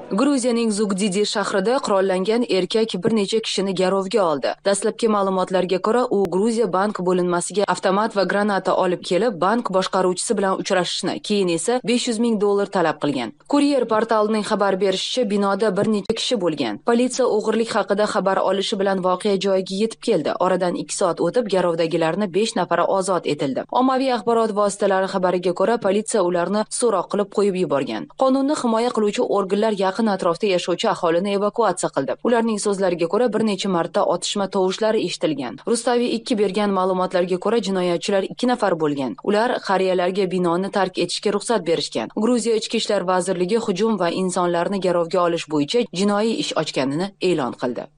Gruziyaning Zugdidi shahrida qurollangan erkak bir necha kishini garovga oldi. Dastlabki ma'lumotlarga ko'ra, u Gruziya bank bo'linmasiga avtomat va granata olib kelib, bank boshqaruvchisi bilan uchrashishni, keyin esa $500 ming talab qilgan. Kuryer portalining xabar berishicha, binoda bir necha kishi bo'lgan. Politsiya o'g'irlik haqida xabar olishi bilan voqea joyiga yetib keldi. Oradan 2 soat o'tib, garovdagilarning 5 nafari ozod etildi. Ommaviy axborot vositalari xabariga ko'ra, politsiya ularni so'roq qilib qo'yib yuborgan. Qonunni himoya qiluvchi organlar yaqin atrofda yashovchi aholini evakuatsiya qildi. Ularning so'zlariga ko'ra, bir necha marta otishma tovushlari eshitilgan. Rustavi 2 bergan ma'lumotlarga ko'ra, jinoyatchilar 2 nafar bo'lgan. Ular qariyalarga binoni tark etishga ruxsat berishgan. Gruziya Ichki ishlar vazirligi hujum va insonlarni garovga olish bo'yicha jinoiy ish ochganini e'lon qildi.